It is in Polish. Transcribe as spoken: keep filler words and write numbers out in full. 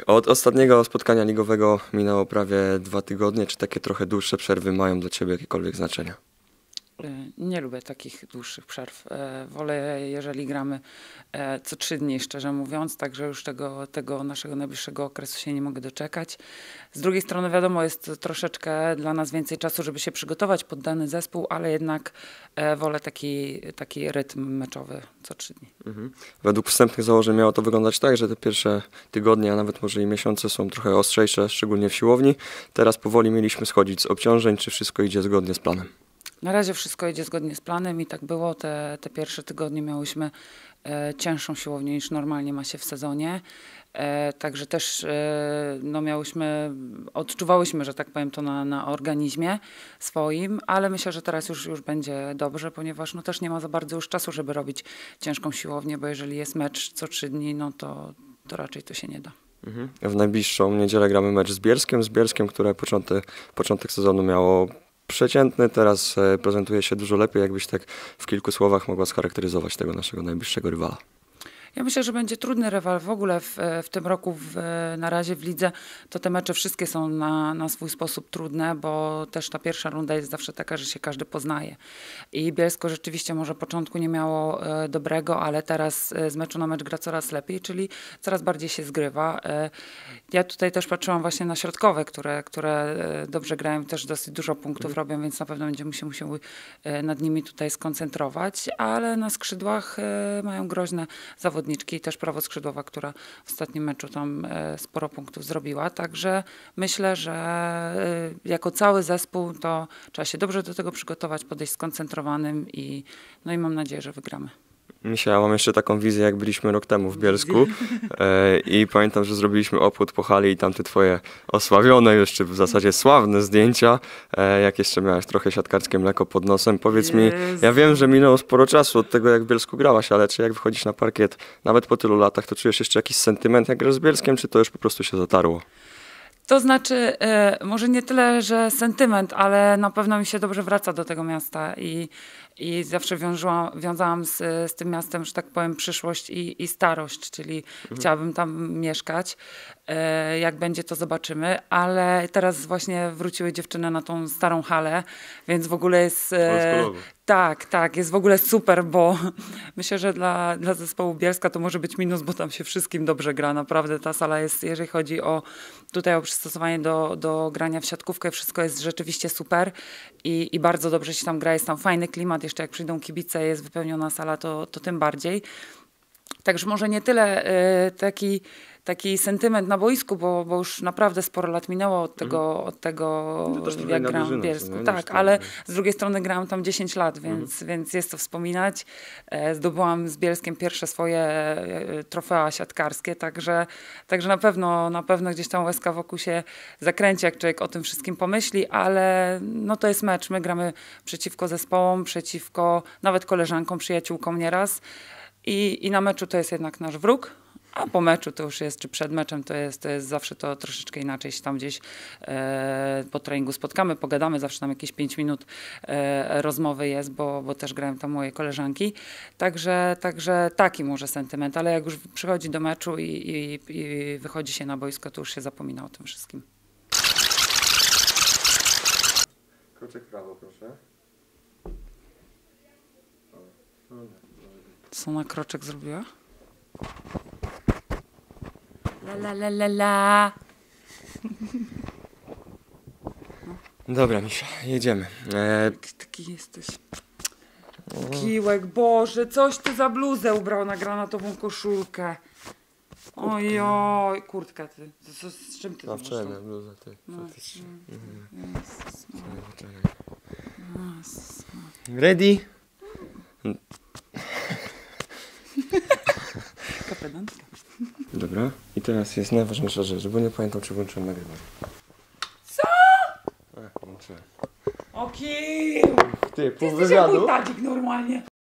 Od ostatniego spotkania ligowego minęło prawie dwa tygodnie. Czy takie trochę dłuższe przerwy mają dla Ciebie jakiekolwiek znaczenie? Nie lubię takich dłuższych przerw. Wolę, jeżeli gramy co trzy dni, szczerze mówiąc, także już tego, tego naszego najbliższego okresu się nie mogę doczekać. Z drugiej strony wiadomo, jest troszeczkę dla nas więcej czasu, żeby się przygotować pod dany zespół, ale jednak wolę taki, taki rytm meczowy co trzy dni. Mhm. Według wstępnych założeń miało to wyglądać tak, że te pierwsze tygodnie, a nawet może i miesiące są trochę ostrzejsze, szczególnie w siłowni. Teraz powoli mieliśmy schodzić z obciążeń. Czy wszystko idzie zgodnie z planem? Na razie wszystko idzie zgodnie z planem i tak było. Te, te pierwsze tygodnie miałyśmy e, cięższą siłownię niż normalnie ma się w sezonie. E, także też e, no miałyśmy, odczuwałyśmy, że tak powiem, to na, na organizmie swoim, ale myślę, że teraz już, już będzie dobrze, ponieważ no też nie ma za bardzo już czasu, żeby robić ciężką siłownię, bo jeżeli jest mecz co trzy dni, no to, to raczej to się nie da. Mhm. W najbliższą niedzielę gramy mecz z Bielskiem, z Bielskiem, które początek, początek sezonu miało przeciętny, teraz prezentuje się dużo lepiej. Jakbyś tak w kilku słowach mogła scharakteryzować tego naszego najbliższego rywala? Ja myślę, że będzie trudny rywal w ogóle w, w tym roku, w, na razie w lidze, to te mecze wszystkie są na, na swój sposób trudne, bo też ta pierwsza runda jest zawsze taka, że się każdy poznaje. I Bielsko rzeczywiście może początku nie miało e, dobrego, ale teraz e, z meczu na mecz gra coraz lepiej, czyli coraz bardziej się zgrywa. E, ja tutaj też patrzyłam właśnie na środkowe, które, które e, dobrze grają, też dosyć dużo punktów mm. robią, więc na pewno będziemy się musiały e, nad nimi tutaj skoncentrować, ale na skrzydłach e, mają groźne zawodniczki. I też prawoskrzydłowa, która w ostatnim meczu tam e, sporo punktów zrobiła. Także myślę, że e, jako cały zespół to trzeba się dobrze do tego przygotować, podejść skoncentrowanym i, no i mam nadzieję, że wygramy. Misia, ja mam jeszcze taką wizję, jak byliśmy rok temu w Bielsku e, i pamiętam, że zrobiliśmy obchód po hali i tam te twoje osławione już, czy w zasadzie sławne zdjęcia, e, jak jeszcze miałeś trochę siatkarskie mleko pod nosem. Powiedz mi, ja wiem, że minęło sporo czasu od tego, jak w Bielsku grałaś, ale czy jak wychodzisz na parkiet, nawet po tylu latach, to czujesz jeszcze jakiś sentyment, jak grasz z Bielskiem, czy to już po prostu się zatarło? To znaczy, e, może nie tyle, że sentyment, ale na pewno mi się dobrze wraca do tego miasta i, i zawsze wiążłam, wiązałam z, z tym miastem, że tak powiem, przyszłość i, i starość, czyli mhm. chciałabym tam mieszkać. E, jak będzie, to zobaczymy, ale teraz właśnie wróciły dziewczyny na tą starą halę, więc w ogóle jest... E, tak, tak, jest w ogóle super, bo myślę, że dla, dla zespołu Bielska to może być minus, bo tam się wszystkim dobrze gra. Naprawdę ta sala jest, jeżeli chodzi o tutaj o przystosowanie do, do grania w siatkówkę, wszystko jest rzeczywiście super i, i bardzo dobrze się tam gra, jest tam fajny klimat, jeszcze jak przyjdą kibice, jest wypełniona sala, to, to tym bardziej. Także może nie tyle y, taki, taki sentyment na boisku, bo, bo już naprawdę sporo lat minęło od tego, mm. od tego no jak grałam w Bielsku. Nie? Tak, ale z drugiej strony grałam tam dziesięć lat, więc, mm. więc jest to wspominać. E, zdobyłam z Bielskiem pierwsze swoje e, trofea siatkarskie, także, także na pewno, na pewno gdzieś tam łezka wokół się zakręci, jak człowiek o tym wszystkim pomyśli, ale no to jest mecz. My gramy przeciwko zespołom, przeciwko nawet koleżankom, przyjaciółkom nieraz. I, I na meczu to jest jednak nasz wróg, a po meczu to już jest, czy przed meczem to jest, to jest zawsze to troszeczkę inaczej się tam gdzieś e, po treningu spotkamy, pogadamy, zawsze tam jakieś pięć minut e, rozmowy jest, bo, bo też grają tam moje koleżanki. Także, także taki może sentyment, ale jak już przychodzi do meczu i, i, i wychodzi się na boisko, to już się zapomina o tym wszystkim. Kroczek w prawo, proszę. Co na kroczek zrobiła? La la la la la. No. Dobra, Misia, jedziemy. E... Taki, taki jesteś. Kiłek, Boże, coś ty za bluzę ubrał na granatową koszulkę. Ojoj, kurtkę ty. Z, z, z czym ty to wczoraj miałem bluzę, ty. No, faktycznie. no, Mhm. Jezus, no. Jezus, no. Ready? Kapelanka. Dobra, i teraz jest najważniejsza rzecz, bo nie pamiętam, czy włączyłem nagrywanie. Co? A, włączyłem. O kim? Ty, pół Ty wywiadu. jesteś jak normalnie.